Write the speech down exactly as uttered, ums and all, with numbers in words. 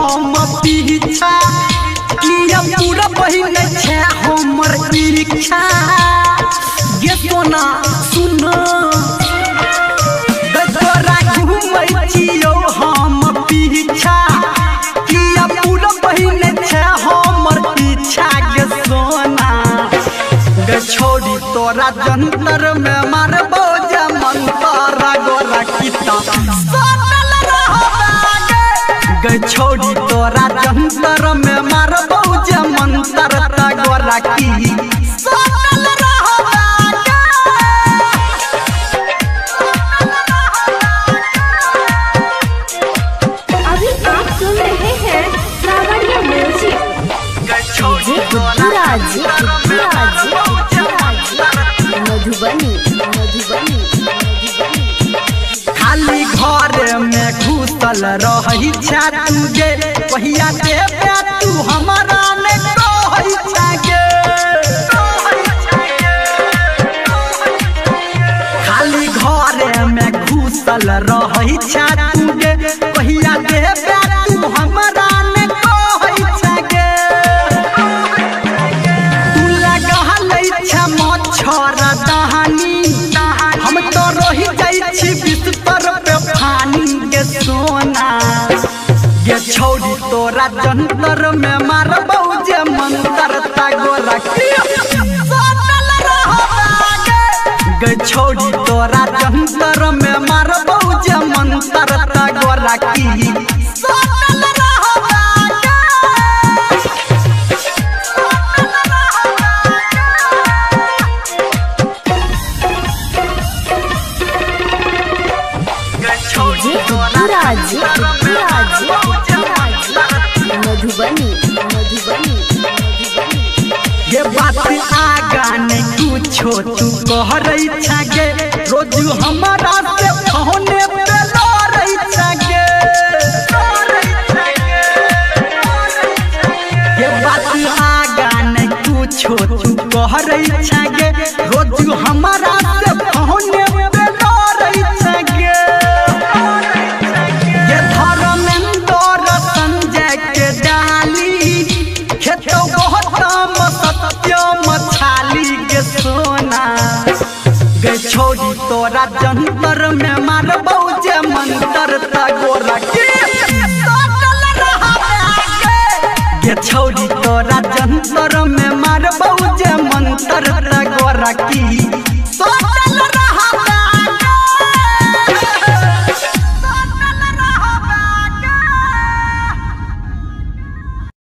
हम पीछा किया पूरा बहिन छे हमर इच्छा ये सोना सुन गजरा घूमै छियो हम पीछा किया पूरा बहिन छे हमर इच्छा ये सोना गे छोड़ी तोरा जंतर में मारबो जे मंतरा गोरा किता सोनल रहबे गे छोड़ी तोरा जंतर में मारबो जे मंतर ता गोरा की सोनल रहबे। अभी आप सुन रहे हैं श्रावणीय म्यूजिक गे छोड़ी गुड्डूराज गुड्डूराज मधुबनी मधुबनी खाली घर में घुसल रही छा तू गे पहिया देबे तू हमारा ने कहै छा गे खाली घर में घुसल रही छा तू गे पहिया देबे तू हमारा ने कहै छा गे तू लगा लै छा मच्छर दहानी हम तो रही जाइ छी बिस्तर पे पानी के सोना ये छोड़ी तोरा जंतर में मारबो जे मंतर ता गोरा की सोनल रहबे गे छोड़ी तोरा जंतर में मारबो जे मंतर ता गोरा की सोनल रहबे। गुड्डूराज गुड्डूराज मधुबनी मधुबनी ये बात आगा नहीं कुछो तू कह रही छा गे रोज हमारा से फोने पे लड़ई छा गे ये बात आगा नहीं कुछो तू कह रही छा गे रोज हमारा से फोने पे लड़ई छा गे ये धर्मेंद्र संजय के डाली खेतो बहुत सत्यम छाली के सोना गे छोड़ी तोरा जंतर में मारबो जे मंतर ता गोरा की सोनल रहबे गे छोड़ी तोरा जंतर में मारबो जे मंतर ता गोरा की